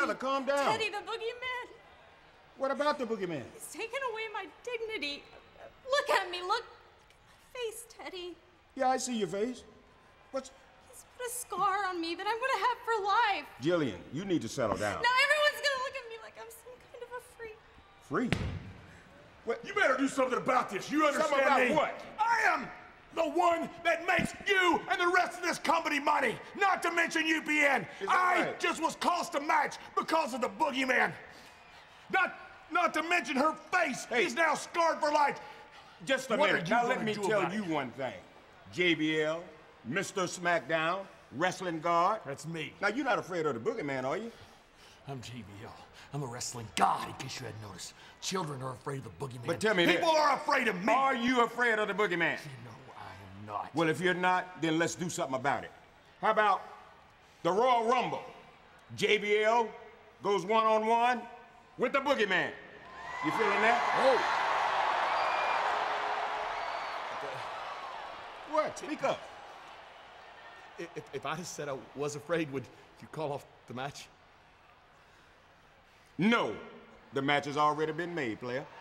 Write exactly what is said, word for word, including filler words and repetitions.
together. Calm down. Teddy, the boogeyman. What about the boogeyman? He's taken away my dignity. Look at me. Look at my face, Teddy. Yeah, I see your face. What's... He's put a scar on me that I'm going to have for life. Jillian, you need to settle down. Now everyone's going to look at me like I'm some kind of a freak. Freak? What? You better do something about this. You understand Something about me? what? I am the one that makes you and the rest of this company money. Not to mention U P N. I right? just was cost a match because of the boogeyman. Not, not to mention her face Hey. is now scarred for life. Just a What minute. are you Now let gonna me do tell about you it? one thing. J B L, Mister SmackDown, Wrestling God. That's me. Now, you're not afraid of the boogeyman, are you? I'm J B L. I'm a wrestling god, in case you hadn't noticed. Children are afraid of the boogeyman. But tell me this. People are afraid of me. Are you afraid of the boogeyman? No, I am not. Well, if you're not, then let's do something about it. How about the Royal Rumble? J B L goes one-on-one with the boogeyman. You feeling that? Oh! What? Speak up. If, if I said I was afraid, would you call off the match? No. The match has already been made, player.